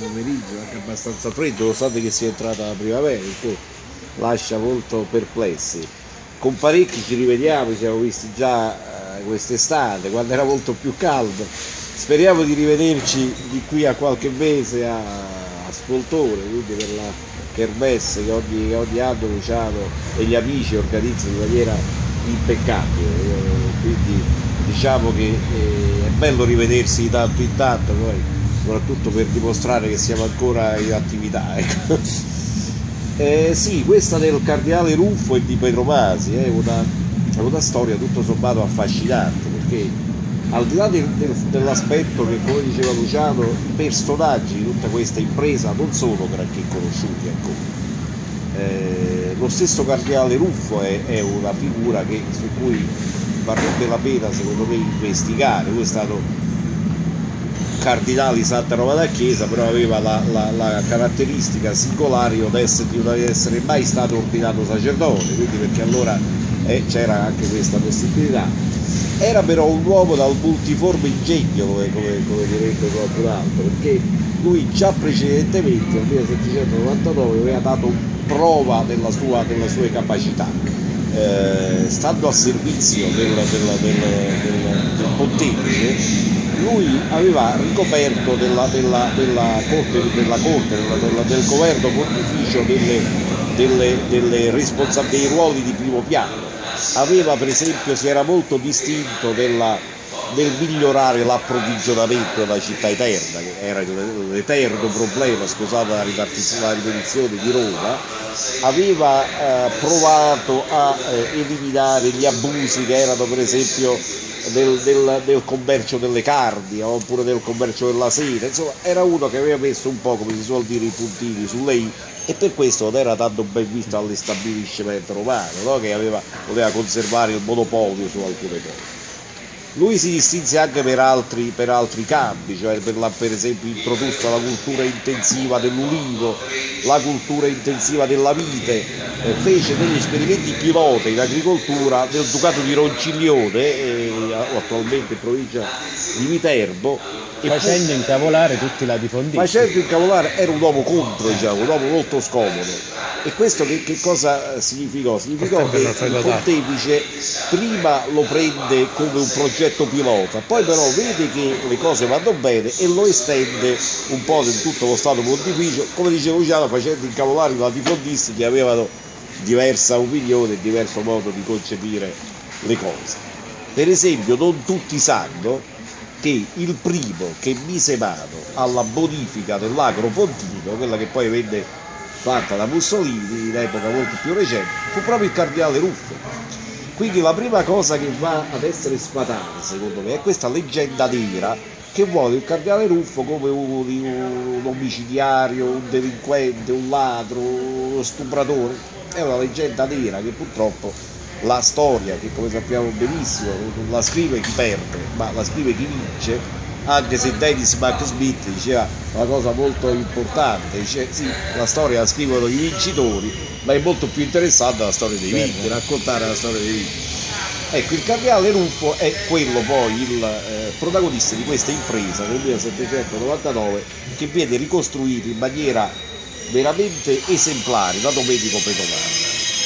pomeriggio, anche abbastanza freddo, nonostante che sia entrata la primavera, perché lascia molto perplessi. Con parecchi ci rivediamo, ci siamo visti già quest'estate, quando era molto più caldo. Speriamo di rivederci di qui a qualche mese a Spoltore, quindi per la kermesse che ogni anno Luciano e gli amici organizzano in maniera impeccabile. Quindi diciamo che è bello rivedersi di tanto in tanto, poi soprattutto per dimostrare che siamo ancora in attività, ecco. Sì, questa del cardinale Ruffo e di Pedro Masi è una storia tutto sommato affascinante, perché al di là dell'aspetto che, come diceva Luciano, i personaggi di tutta questa impresa non sono granché conosciuti ancora. Lo stesso cardinale Ruffo è una figura su cui varrebbe la pena secondo me investigare. Lui è stato cardinale di Santa Romana Chiesa, però aveva la caratteristica singolare di non essere mai stato ordinato sacerdote, quindi perché allora c'era anche questa possibilità. Era però un uomo dal multiforme ingegno, come direbbe qualcun altro, perché lui già precedentemente nel 1799 aveva dato prova delle sue capacità, stando a servizio del pontefice. Lui aveva ricoperto del governo pontificio dei ruoli di primo piano. Aveva per esempio, si era molto distinto nel migliorare l'approvvigionamento della città eterna, che era l'eterno problema, scusate la ripetizione, di Roma. Aveva provato a eliminare gli abusi che erano per esempio del commercio delle carni oppure del commercio della seta. Insomma, era uno che aveva messo un po', come si suol dire, i puntini sulle i, e per questo non era tanto ben visto all'estabilimento romano, no? Che voleva conservare il monopolio su alcune cose. Lui si distinse anche per altri campi, cioè per esempio introdusse la cultura intensiva dell'ulivo, la cultura intensiva della vite, fece degli esperimenti pilota in agricoltura nel Ducato di Ronciglione, attualmente in provincia di Viterbo. Facendo incavolare tutti i latifondisti. Facendo incavolare, era un uomo contro, diciamo, un uomo molto scomodo. E questo che cosa significò? Significò che il pontefice prima lo prende come un progetto pilota, poi però vede che le cose vanno bene e lo estende un po' in tutto lo Stato pontificio, come diceva Luciano, facendo incavolare i latifondisti che avevano diversa opinione e diverso modo di concepire le cose. Per esempio, non tutti sanno che il primo che mise mano alla bonifica dell'Agro Pontino, quella che poi venne fatta da Mussolini in epoca molto più recente, fu proprio il cardinale Ruffo. Quindi la prima cosa che va ad essere sfatata, secondo me, è questa leggenda nera che vuole il cardinale Ruffo come un omicidiario, un delinquente, un ladro, uno stupratore. È una leggenda nera che purtroppo la storia, che come sappiamo benissimo non la scrive chi perde, ma la scrive chi vince. Anche se Dennis McSmith diceva una cosa molto importante, dice sì, la storia la scrivono i vincitori, ma è molto più interessante la storia dei vinti, raccontare la storia dei vinti. Ecco, il cardinale Ruffo è quello poi il protagonista di questa impresa del 1799 che viene ricostruita in maniera veramente esemplare da Domenico Pedro Masi.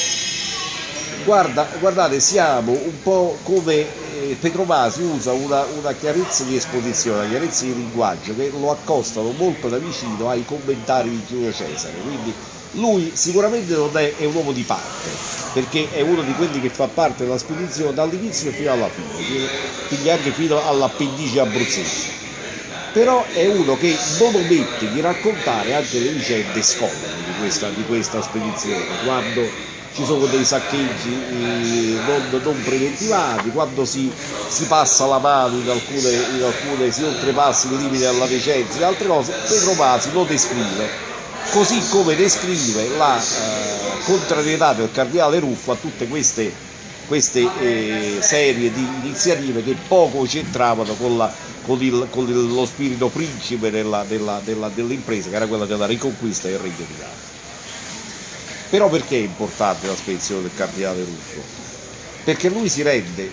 Guardate, siamo un po' come Pedro Masi usa una chiarezza di esposizione, una chiarezza di linguaggio che lo accostano molto da vicino ai commentari di Giulio Cesare. Quindi lui sicuramente non è un uomo di parte, perché è uno di quelli che fa parte della spedizione dall'inizio fino alla fine, quindi anche fino all'appendice abruzzese. Però è uno che non omette di raccontare anche le vicende scomode di questa spedizione, quando ci sono dei saccheggi non preventivati, quando si passa la mano in alcune si oltrepassa i limiti della decenza e altre cose. Pedro Masi lo descrive, così come descrive la contrarietà del cardinale Ruffo a tutte queste serie di iniziative che poco c'entravano con lo spirito principe dell'impresa, che era quella della riconquista del Regno d'Italia. Però perché è importante la spedizione del cardinale Ruffo? Perché lui si rende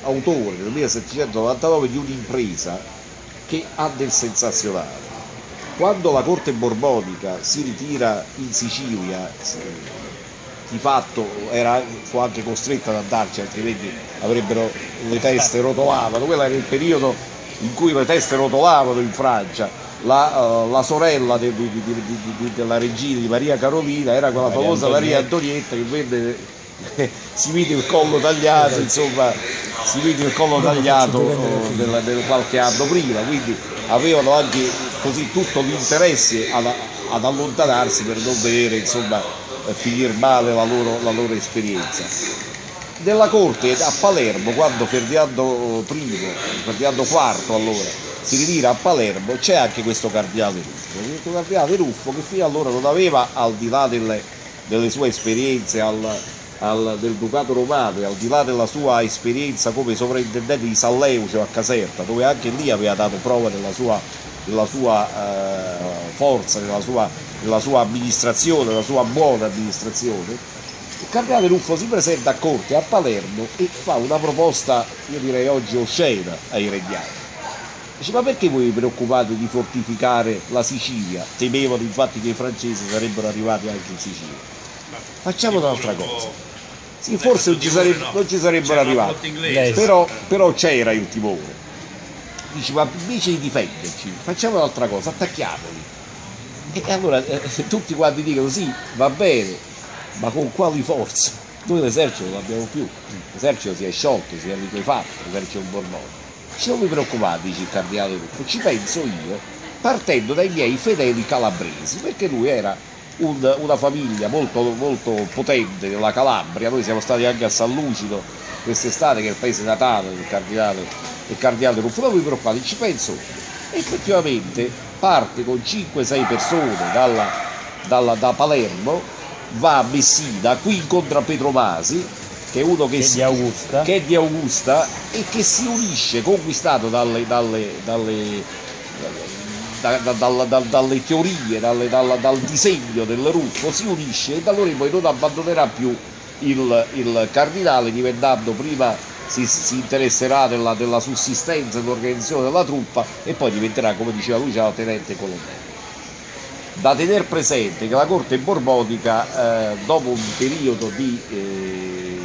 autore nel 1799 di un'impresa che ha del sensazionale. quando la corte borbonica si ritira in Sicilia, di fatto fu anche costretta ad andarci, altrimenti avrebbero le teste rotolavano. Quello era il periodo in cui le teste rotolavano in Francia. La sorella della regina di Maria Carolina era quella famosa Maria Antonietta, che vede si vede il collo tagliato, insomma, si vede il collo tagliato del qualche anno prima, quindi avevano anche così tutto l'interesse ad allontanarsi per non vedere, insomma, finire male la loro esperienza. Nella corte a Palermo, quando Ferdinando IV allora si ritira a Palermo, c'è anche questo cardinale Ruffo, che fino allora non aveva, al di là delle sue esperienze del Ducato Romano e al di là della sua esperienza come sovrintendente di San Leucio a Caserta, dove anche lì aveva dato prova della sua forza, della sua amministrazione, della sua buona amministrazione, il cardinale Ruffo si presenta a corte a Palermo e fa una proposta, io direi oggi oscena, ai regnanti. Dice: ma perché voi vi preoccupate di fortificare la Sicilia? Temevano infatti che i francesi sarebbero arrivati anche in Sicilia. Facciamo un'altra cosa. Sì, forse non ci sarebbero arrivati, però c'era il timore. Dice: ma invece di difenderci, facciamo un'altra cosa, attacchiamoli. E allora tutti quanti dicono: sì, va bene, ma con quali forze? Noi l'esercito non l'abbiamo più, l'esercito si è sciolto, si è liquefatto, l'esercito borbonico. Dice: non vi preoccupate, dice il cardinale Ruffo, ci penso io, partendo dai miei fedeli calabresi, perché lui era una famiglia molto, molto potente della Calabria. Noi siamo stati anche a San Lucido quest'estate, che è il paese natale del cardinale Ruffo. Non vi preoccupate, ci penso. E effettivamente parte con 5-6 persone da Palermo, va a Messina, qui incontra Pietro Masi, che è uno che è di Augusta e che si unisce, conquistato dalle teorie, dal disegno del Ruffo, si unisce e da allora in poi non abbandonerà più il cardinale, diventando prima si interesserà della sussistenza e dell'organizzazione della truppa e poi diventerà, come diceva lui, tenente colonnello. Da tenere presente che la corte borbonica, dopo un periodo di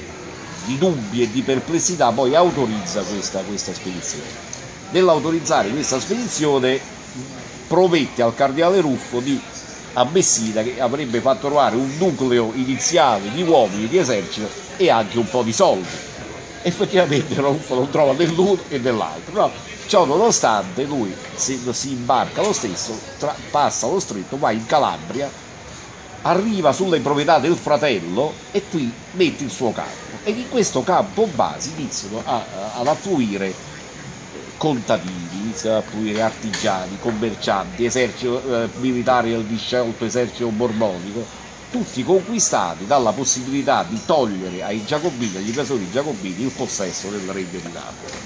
dubbi e di perplessità, poi autorizza questa spedizione. Nell'autorizzare questa spedizione promette al cardinale Ruffo a Messina, che avrebbe fatto trovare un nucleo iniziale di uomini, di esercito e anche un po' di soldi. Effettivamente Ruffo non trova né l'uno e nell'altro, no? Ciò nonostante lui si imbarca lo stesso, passa lo stretto, va in Calabria, arriva sulle proprietà del fratello e qui mette il suo campo. E in questo campo base iniziano ad affluire contadini, iniziano ad affluire artigiani, commercianti, esercito militare del disciolto esercito borbonico, tutti conquistati dalla possibilità di togliere ai giacobini, agli invasori giacobini, il possesso del regno di Napoli.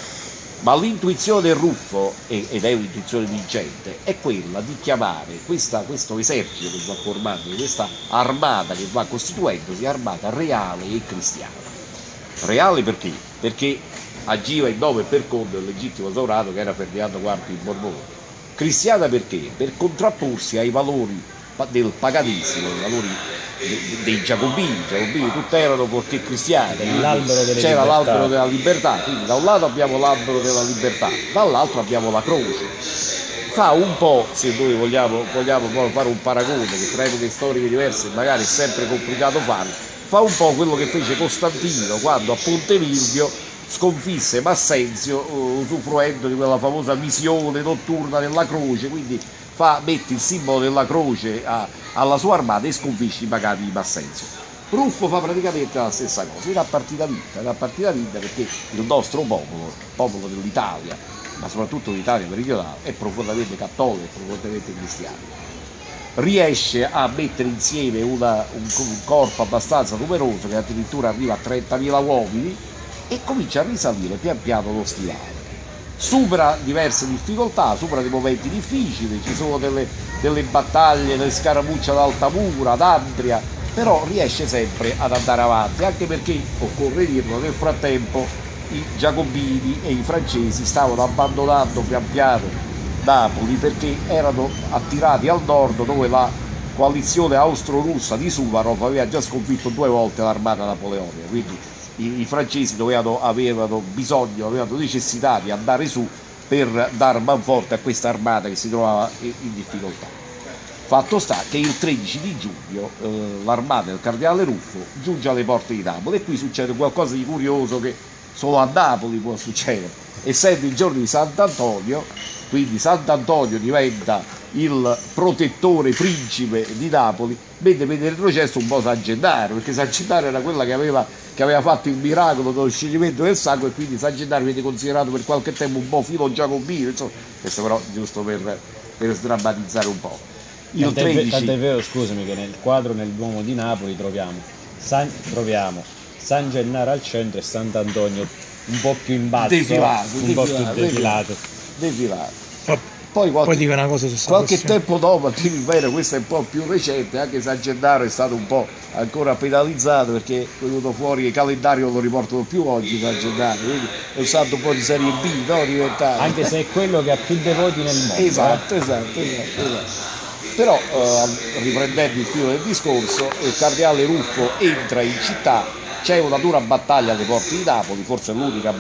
Ma l'intuizione del Ruffo, ed è un'intuizione vincente, è quella di chiamare questo esercito che va formando, questa armata che va costituendosi, armata reale e cristiana. Reale perché? Perché agiva in nome e per conto del legittimo sovrano che era Ferdinando IV il Borbone. Cristiana perché? Per contrapporsi ai valori del paganesimo, ai valori dei giacobini tutti erano purché cristiani, c'era l'albero della libertà, quindi da un lato abbiamo l'albero della libertà, dall'altro abbiamo la croce. Fa un po', se noi vogliamo fare un paragone, che tra epoche storiche diverse magari è sempre complicato farlo, fa un po' quello che fece Costantino quando a Ponte Milvio sconfisse Massenzio, usufruendo di quella famosa visione notturna della croce, quindi mette il simbolo della croce alla sua armata e sconfisce i pagati di Massenzio. Ruffo fa praticamente la stessa cosa, è una partita vinta perché il nostro popolo, il popolo dell'Italia, ma soprattutto l'Italia meridionale, è profondamente cattolico, è profondamente cristiano. Riesce a mettere insieme un corpo abbastanza numeroso, che addirittura arriva a 30.000 uomini, e comincia a risalire pian piano lo stivale. Supera diverse difficoltà, supera dei momenti difficili, ci sono delle battaglie, delle scaramucce ad Altamura, ad Andria, però riesce sempre ad andare avanti, anche perché, occorre dirlo, nel frattempo i giacobini e i francesi stavano abbandonando pian piano Napoli perché erano attirati al nord, dove la coalizione austro-russa di Suvarov aveva già sconfitto 2 volte l'armata napoleonica, quindi i francesi avevano bisogno, avevano necessità di andare su per dar manforte a questa armata che si trovava in difficoltà. Fatto sta che il 13 di giugno l'armata del cardinale Ruffo giunge alle porte di Napoli, e qui succede qualcosa di curioso che solo a Napoli può succedere. Essendo il giorno di Sant'Antonio, quindi Sant'Antonio diventa il protettore principe di Napoli, mentre per il processo un po' San Gennaro, perché San Gennaro era quella che aveva fatto il miracolo dello scioglimento del sangue, e quindi San Gennaro viene considerato per qualche tempo un po' filo giacobino, insomma, questo però giusto per sdrammatizzare un po'. Il 13... Tant'è vero, scusami, che nel quadro nel Duomo di Napoli troviamo San Gennaro al centro e Sant'Antonio un po' più in basso, defilato. Poi dico una cosa su qualche tempo dopo, questo è un po' più recente, anche San Gennaro è stato un po' ancora penalizzato, perché è venuto fuori, il calendario lo riportano più oggi San Gennaro, quindi è stato un po' di serie B, no? Diventato. Anche se è quello che ha più devoti nel mondo. Esatto. Però riprendendo il filo del discorso, il cardinale Ruffo entra in città, c'è una dura battaglia alle porte di Napoli, forse l'unica